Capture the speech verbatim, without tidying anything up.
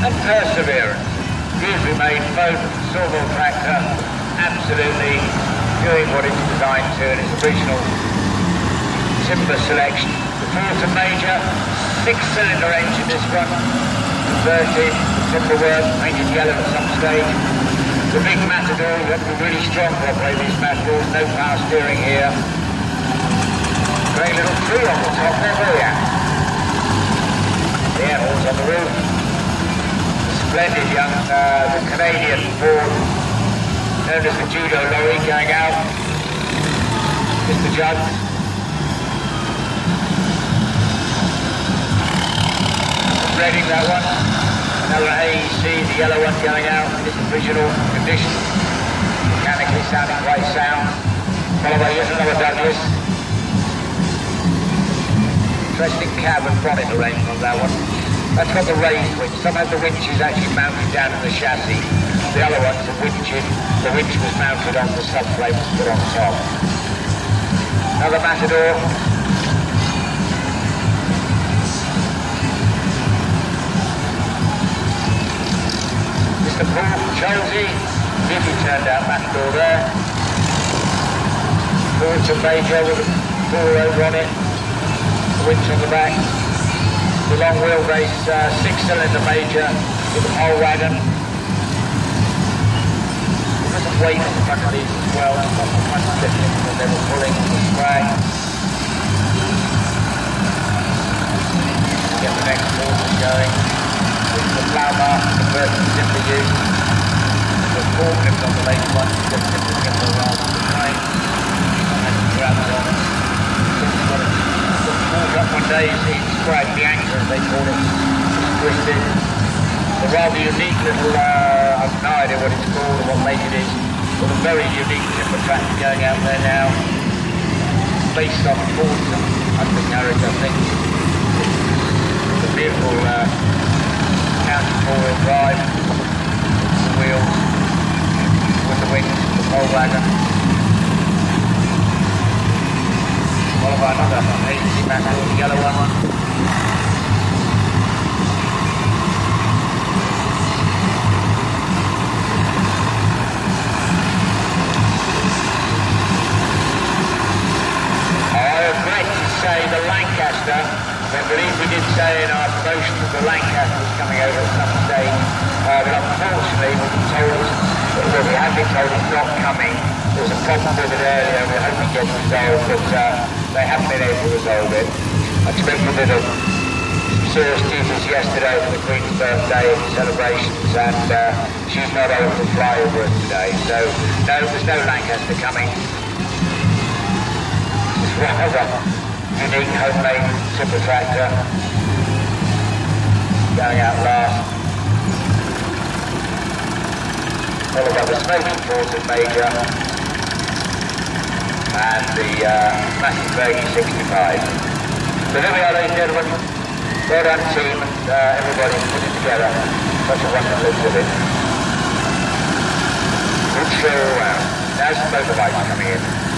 and perseverance. He's remained both sawmill tractor, absolutely doing what it's designed to in its original timber selection. The Fortum Major, six-cylinder engine this one, converted, timber work, painted yellow at some stage. The big Matador, you have to be really strong to operate these Matadors, no power steering here. Great little tree on the top there, oh yeah. The air horse on the roof. Splendid young, uh, the Canadian Ford, known as the judo lorry, going out. Mister Judd. Reading that one. Another A E C, the yellow one going out in its original condition. Mechanically sounding quite sound. Followed by yet another Douglas. Interesting cab and bonnet arrangement on that one. That's got the raised winch. Some have the winches actually mounted down in the chassis. The other one's the winch, the winch was mounted on the subframe was put on top. Another Matador. Mister Paul Chelsea, beauty turned out Matador there. Fortum Major with a door over on it. Winch on the back, the long wheelbase uh, six-cylinder Major with the pole wagon. There was a weight on the front of these as well, not much lifting when they were pulling on the swag. Get the next horses going. This is the plough bar, converted to timber use. The forklift on the later one, just timber timber rather than the frame. And grabs on it. Up one day, you see it's quite the anchor, as they call it, it's twisted. A rather unique little, uh, I've no idea what it's called or what make it is, but a very unique timber tractor going out there now, based on Fortum undercarriage, I think. It's a beautiful uh, county four-wheel drive, the wheels, with the wings, the pole wagon. Followed by another A E C Matador, the yellow one. I regret to say the Lancaster, I believe we did say in our promotion that the Lancaster was coming over at some stage, uh, but unfortunately we've been told, well, we have been told it's not coming. There was a problem with it earlier, we hope it gets resolved, but uh, they haven't been able to resolve it. I expect we did a serious duties yesterday for the Queen's birthday celebrations, and uh, she's not able to fly over us today. So, no, there's no Lancaster coming. It's rather unique homemade timber tractor going out last. Followed by the smoking Fortum Major and the uh, massive Bergie sixty-five. So there we are, ladies and gentlemen. Well done team and uh, everybody put it together. Such a wonderful exhibit. Good show all round. Now some motorbikes coming in.